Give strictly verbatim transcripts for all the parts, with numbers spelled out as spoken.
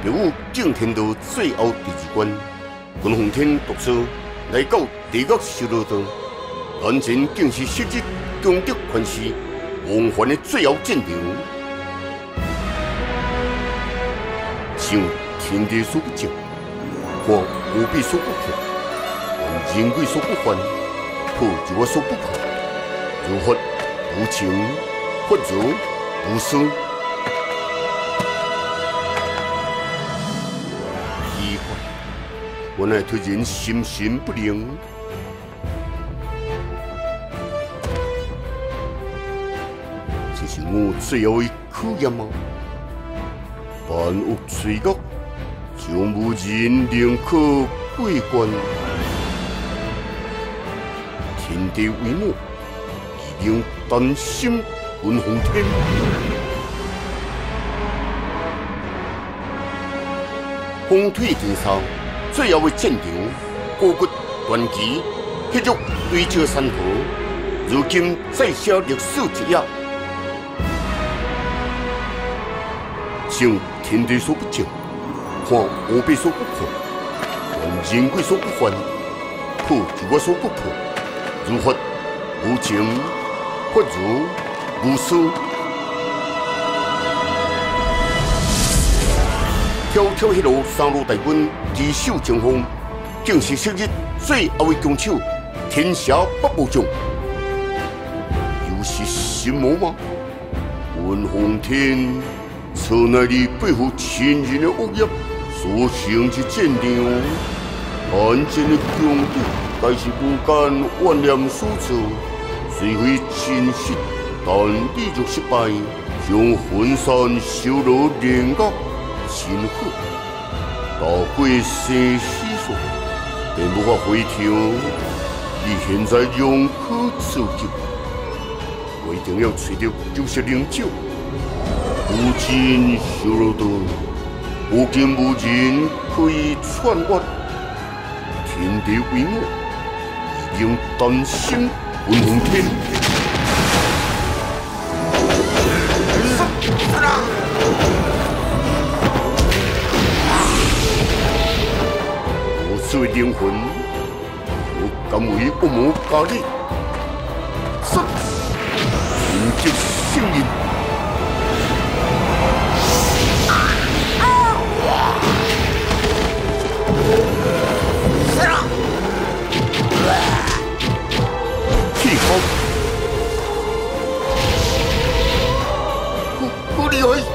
入伍敬天道最后第二关，关宏天独书来到地狱修罗道，眼前竟是昔日功德权势梦幻的最后战场。想天地所不正，看无比所不可，看人鬼所不犯，破就我所不破。如法无情，法如无私。奇怪，原来对人心神不宁。这是我最后的考验吗？万恶罪恶，将无人能可过关。天地为我，一定丹心滚红天。风退天上，最后的战场，高骨断旗，迄种对照山河，如今再写历史一页。想天地所不正，看无比所不可，看人鬼所不犯，破就我所不破。如法无情，法如无私。悄悄迄路三路大军自守前方，竟是昔日最后的强手天下八部将，又是神魔吗？文宏天。错乃你背负亲人的恶业所成之战场，安真的强敌，该是不敢怨念所造。虽非真实，但你若失败，将魂散修罗炼狱心火，大过生死数，便无法回头。你现在勇可自救，我一定要找到救世灵酒。如今修罗道，无今无人可以篡越，天地为我，一定丹心滚红天。我作为灵魂，我甘为恶魔加力，杀，成就性命。气功，好好厉害！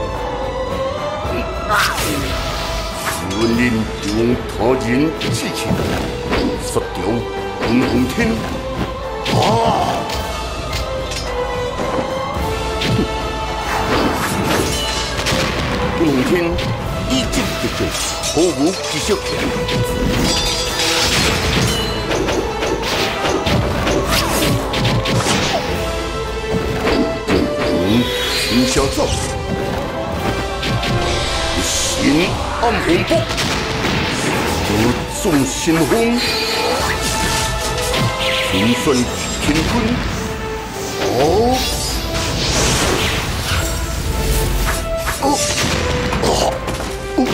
本人用他人之气杀掉文宏天。啊！文宏天一击得中，毫无迹象。天下造，心暗红波，有众神风，天算乾坤，哦，哦，哦，哦，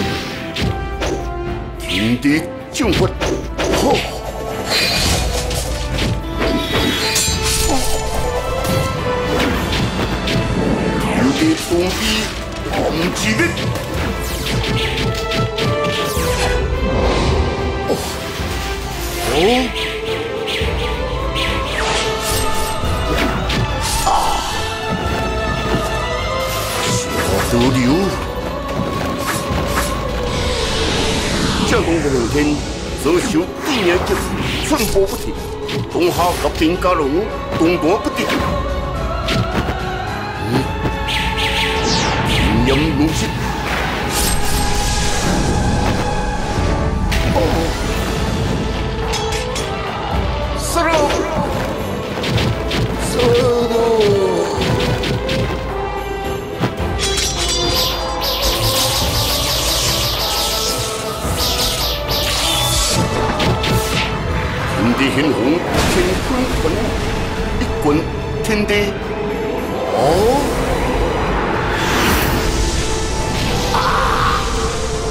天地正法，好。东逼红旗兵，哦哦啊！下得流，这公的两天所受地面劫，寸步不停，东下合并加入，东端不敌。阴如是，哦，死了，死了！天地显红，乾坤团，一滚天地，哦。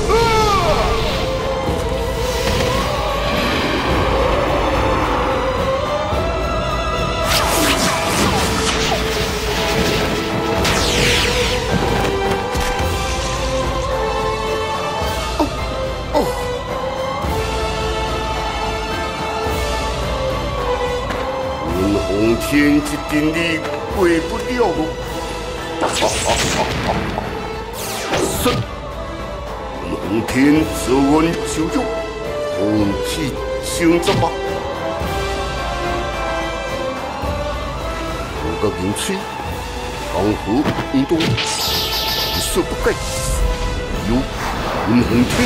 一定你过不了路。哈哈哈哈哈！是，龙天自问就有，红体清着吧。我个名气，江湖运动，无所不改，有云红天。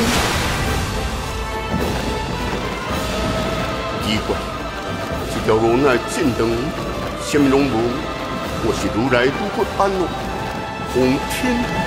奇怪，这条路乃正灯，什么拢无。我是如来如何安乐？红天。